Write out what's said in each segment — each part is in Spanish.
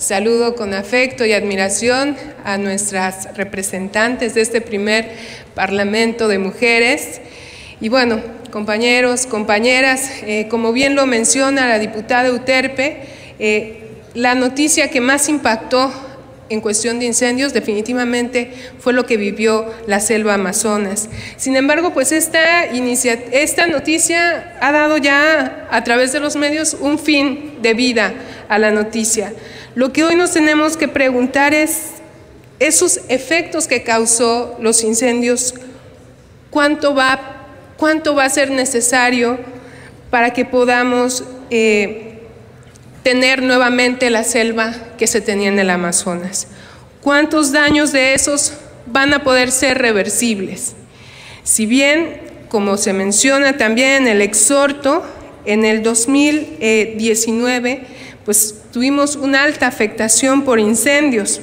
Saludo con afecto y admiración a nuestras representantes de este primer Parlamento de Mujeres. Y bueno, compañeros, compañeras, como bien lo menciona la diputada Euterpe, la noticia que más impactó en cuestión de incendios definitivamente fue lo que vivió la selva Amazonas. Sin embargo, pues esta noticia ha dado ya a través de los medios un fin de vida a la noticia. Lo que hoy nos tenemos que preguntar es esos efectos que causó los incendios, ¿cuánto va a ser necesario para que podamos tener nuevamente la selva que se tenía en el Amazonas? ¿Cuántos daños de esos van a poder ser reversibles? Si bien, como se menciona también en el exhorto, en el 2019, pues tuvimos una alta afectación por incendios.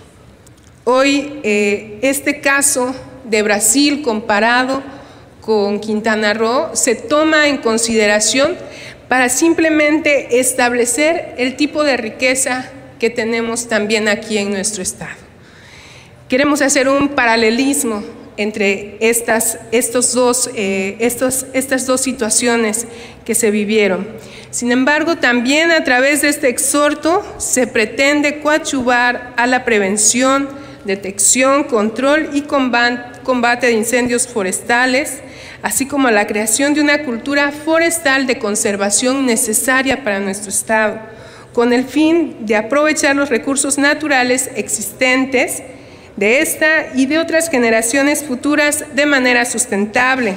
Hoy, este caso de Brasil comparado con Quintana Roo se toma en consideración para simplemente establecer el tipo de riqueza que tenemos también aquí en nuestro estado. Queremos hacer un paralelismo entre estas dos situaciones que se vivieron. Sin embargo, también a través de este exhorto se pretende coadyuvar a la prevención, detección, control y combate de incendios forestales, así como a la creación de una cultura forestal de conservación necesaria para nuestro estado, con el fin de aprovechar los recursos naturales existentes de esta y de otras generaciones futuras de manera sustentable.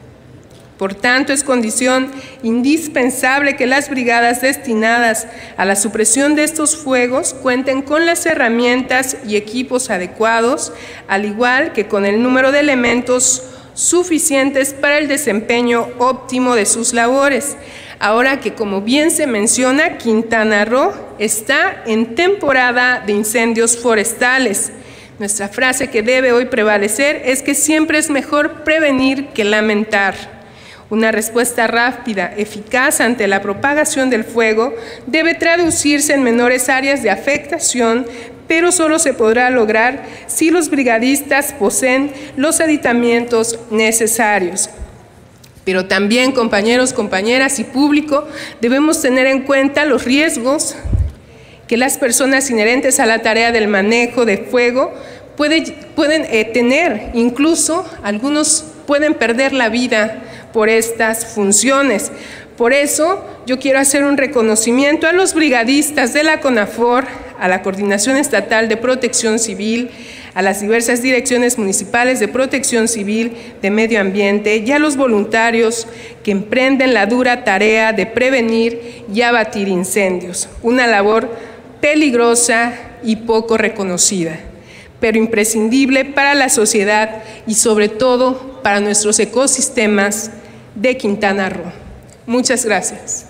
Por tanto, es condición indispensable que las brigadas destinadas a la supresión de estos fuegos cuenten con las herramientas y equipos adecuados, al igual que con el número de elementos suficientes para el desempeño óptimo de sus labores. Ahora que, como bien se menciona, Quintana Roo está en temporada de incendios forestales. Nuestra frase que debe hoy prevalecer es que siempre es mejor prevenir que lamentar. Una respuesta rápida, eficaz ante la propagación del fuego debe traducirse en menores áreas de afectación, pero solo se podrá lograr si los brigadistas poseen los aditamentos necesarios. Pero también, compañeros, compañeras y público, debemos tener en cuenta los riesgos que las personas inherentes a la tarea del manejo de fuego pueden tener. Incluso algunos pueden perder la vida por estas funciones. Por eso yo quiero hacer un reconocimiento a los brigadistas de la CONAFOR, a la Coordinación Estatal de Protección Civil, a las diversas direcciones municipales de protección civil, de medio ambiente y a los voluntarios que emprenden la dura tarea de prevenir y abatir incendios. Una labor peligrosa y poco reconocida, pero imprescindible para la sociedad y sobre todo para nuestros ecosistemas de Quintana Roo. Muchas gracias.